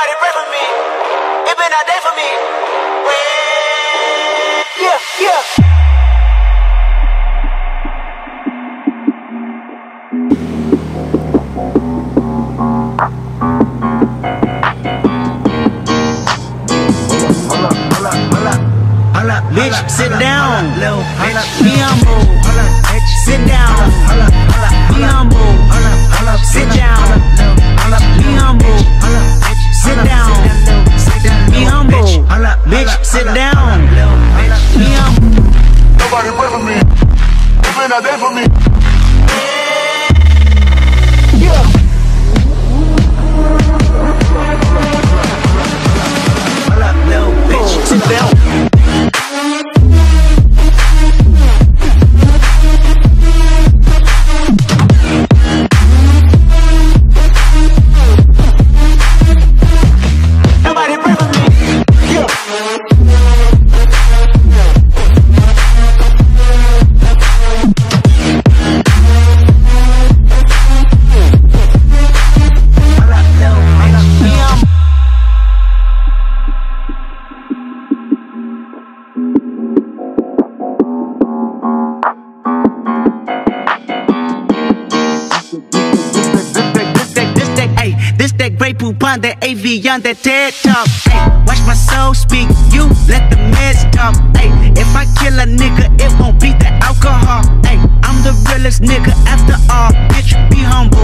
Somebody pray for me. It been a day for me. Yeah, yeah. Bitch, sit down. Be humble. Sit down. Be humble. Sit down. Be humble. Sit down. Be humble. Bitch, sit down. Be humble. Nobody pray for me. It's been a day for me. Yeah. Little bitch, sit down. This that Grey Poupon, that AV on that TED Talk. Ay, watch my soul speak, you let the meds talk. Ay, if I kill a nigga, it won't be the alcohol. Ay, I'm the realest nigga after all, bitch, be humble.